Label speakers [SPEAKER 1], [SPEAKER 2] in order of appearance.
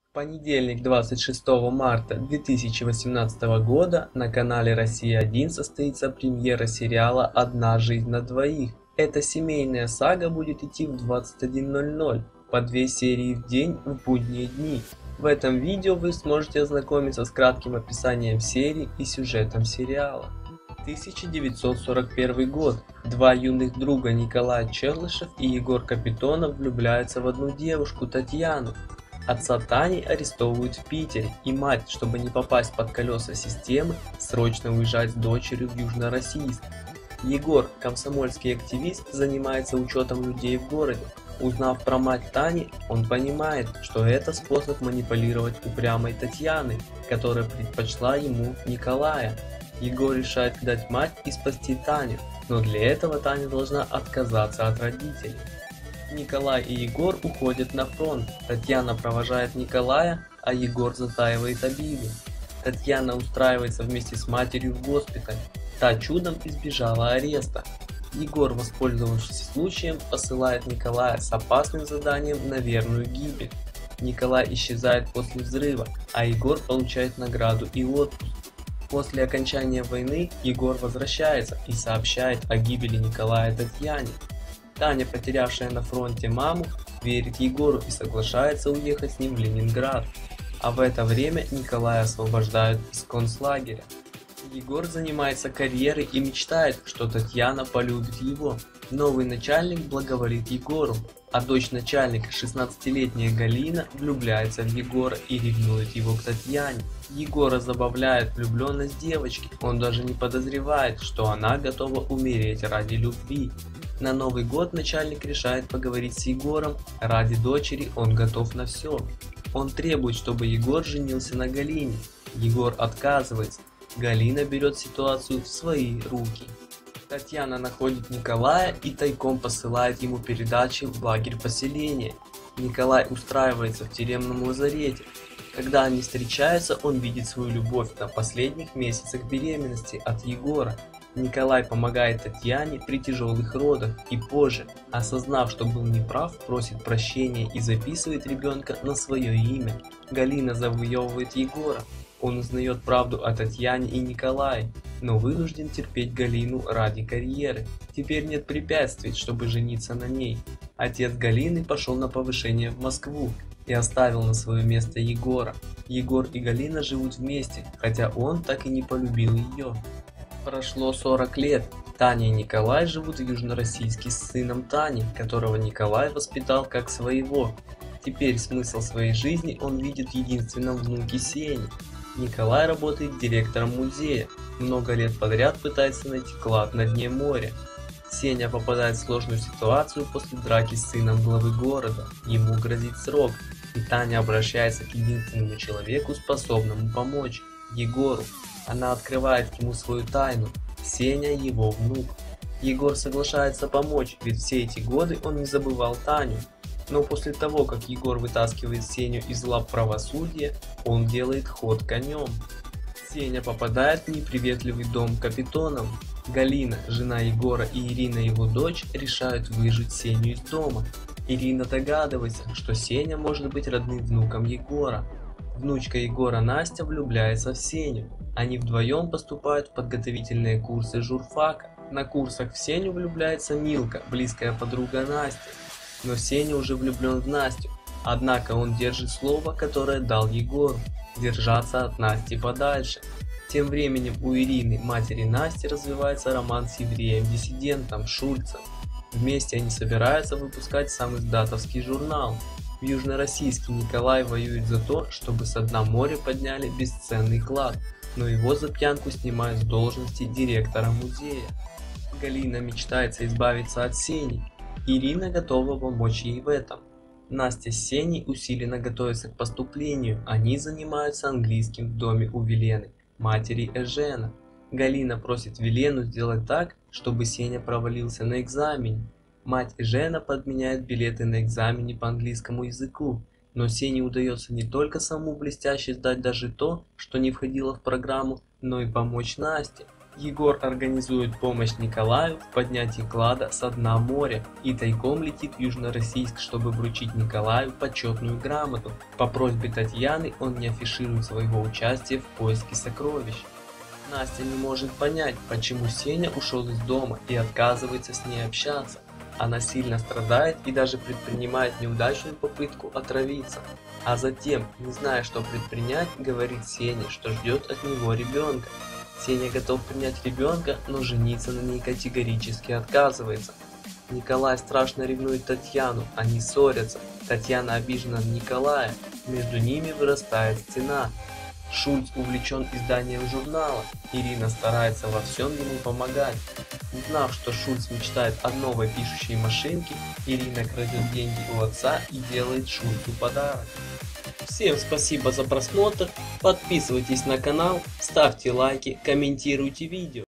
[SPEAKER 1] Понедельник, 26 марта 2018 года на канале Россия-1 состоится премьера сериала «Одна жизнь на двоих». Эта семейная сага будет идти в 21:00 по 2 серии в день в будние дни. В этом видео вы сможете ознакомиться с кратким описанием серии и сюжетом сериала. 1941 год. Два юных друга Николай Черлышев и Егор Капитонов влюбляются в одну девушку, Татьяну. Отца Тани арестовывают в Питере, и мать, чтобы не попасть под колеса системы, срочно уезжает с дочерью в Южно-Российск. Егор, комсомольский активист, занимается учетом людей в городе. Узнав про мать Тани, он понимает, что это способ манипулировать упрямой Татьяной, которая предпочла ему Николая. Егор решает предать мать и спасти Таню, но для этого Таня должна отказаться от родителей. Николай и Егор уходят на фронт. Татьяна провожает Николая, а Егор затаивает обиду. Татьяна устраивается вместе с матерью в госпиталь. Та чудом избежала ареста. Егор, воспользовавшись случаем, посылает Николая с опасным заданием на верную гибель. Николай исчезает после взрыва, а Егор получает награду и отпуск. После окончания войны Егор возвращается и сообщает о гибели Николая Татьяне. Таня, потерявшая на фронте маму, верит Егору и соглашается уехать с ним в Ленинград. А в это время Николая освобождают из концлагеря. Егор занимается карьерой и мечтает, что Татьяна полюбит его. Новый начальник благоволит Егору, а дочь начальника, 16-летняя Галина, влюбляется в Егора и ревнует его к Татьяне. Егора забавляет влюбленность девочки, он даже не подозревает, что она готова умереть ради любви. На Новый год начальник решает поговорить с Егором, ради дочери он готов на все. Он требует, чтобы Егор женился на Галине. Егор отказывается. Галина берет ситуацию в свои руки. Татьяна находит Николая и тайком посылает ему передачи в лагерь поселения. Николай устраивается в тюремном лазарете. Когда они встречаются, он видит свою любовь на последних месяцах беременности от Егора. Николай помогает Татьяне при тяжелых родах и позже, осознав, что был неправ, просит прощения и записывает ребенка на свое имя. Галина завоевывает Егора. Он узнает правду о Татьяне и Николае, но вынужден терпеть Галину ради карьеры. Теперь нет препятствий, чтобы жениться на ней. Отец Галины пошел на повышение в Москву и оставил на свое место Егора. Егор и Галина живут вместе, хотя он так и не полюбил ее. Прошло 40 лет. Таня и Николай живут в Южно-Российске с сыном Тани, которого Николай воспитал как своего. Теперь смысл своей жизни он видит в единственном внуке Сене. Николай работает директором музея, много лет подряд пытается найти клад на дне моря. Сеня попадает в сложную ситуацию после драки с сыном главы города, ему грозит срок, и Таня обращается к единственному человеку, способному помочь – Егору. Она открывает ему свою тайну – Сеня его внук. Егор соглашается помочь, ведь все эти годы он не забывал Таню. Но после того, как Егор вытаскивает Сеню из лап правосудия, он делает ход конем. Сеня попадает в неприветливый дом Капитонов. Галина, жена Егора, и Ирина, его дочь, решают выжить Сеню из дома. Ирина догадывается, что Сеня может быть родным внуком Егора. Внучка Егора Настя влюбляется в Сеню. Они вдвоем поступают в подготовительные курсы журфака. На курсах в Сеню влюбляется Милка, близкая подруга Насти. Но Сеня уже влюблен в Настю, однако он держит слово, которое дал Егору – держаться от Насти подальше. Тем временем у Ирины, матери Насти, развивается роман с евреем-диссидентом Шульцем. Вместе они собираются выпускать сам издатовский журнал. В Южно-Российске Николай воюет за то, чтобы со дна моря подняли бесценный клад, но его за пьянку снимают с должности директора музея. Галина мечтается избавиться от Сени. Ирина готова помочь ей в этом. Настя с Сеней усиленно готовятся к поступлению, они занимаются английским в доме у Велены, матери Эжена. Галина просит Велену сделать так, чтобы Сеня провалился на экзамене. Мать Эжена подменяет билеты на экзамене по английскому языку, но Сене удается не только саму блестяще сдать даже то, что не входило в программу, но и помочь Насте. Егор организует помощь Николаю в поднятии клада со дна моря и тайком летит в Южно-Российск, чтобы вручить Николаю почетную грамоту. По просьбе Татьяны он не афиширует своего участия в поиске сокровищ. Настя не может понять, почему Сеня ушел из дома и отказывается с ней общаться. Она сильно страдает и даже предпринимает неудачную попытку отравиться. А затем, не зная, что предпринять, говорит Сене, что ждет от него ребенка. Сеня готов принять ребенка, но жениться на ней категорически отказывается. Николай страшно ревнует Татьяну, они ссорятся. Татьяна обижена на Николая, между ними вырастает стена. Шульц увлечен изданием журнала, Ирина старается во всем ему помогать. Узнав, что Шульц мечтает о новой пишущей машинке, Ирина крадет деньги у отца и делает Шульцу подарок. Всем спасибо за просмотр, подписывайтесь на канал, ставьте лайки, комментируйте видео.